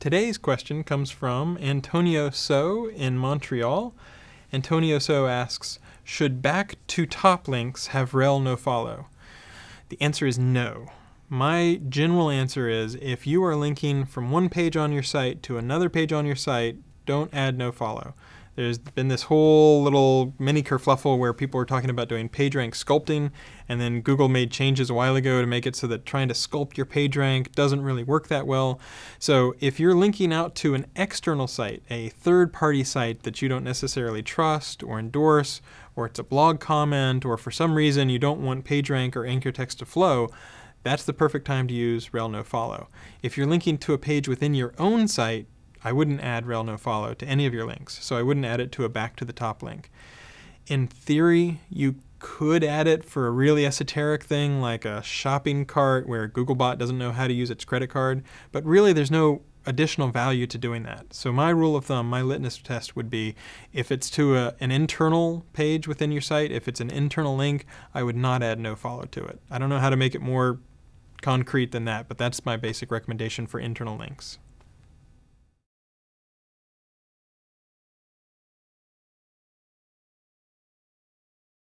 Today's question comes from AntonioSo in Montreal. AntonioSo asks, should back to top links have rel nofollow? The answer is no. My general answer is if you are linking from one page on your site to another page on your site, don't add nofollow. There's been this whole little mini kerfluffle where people were talking about doing PageRank sculpting, and then Google made changes a while ago to make it so that trying to sculpt your PageRank doesn't really work that well. So if you're linking out to an external site, a third-party site that you don't necessarily trust or endorse, or it's a blog comment, or for some reason you don't want PageRank or anchor text to flow, that's the perfect time to use rel nofollow. If you're linking to a page within your own site, I wouldn't add rel nofollow to any of your links, so I wouldn't add it to a back to the top link. In theory, you could add it for a really esoteric thing like a shopping cart where Googlebot doesn't know how to use its credit card, but really there's no additional value to doing that. So my rule of thumb, my litmus test would be if it's to an internal page within your site, if it's an internal link, I would not add nofollow to it. I don't know how to make it more concrete than that, but that's my basic recommendation for internal links.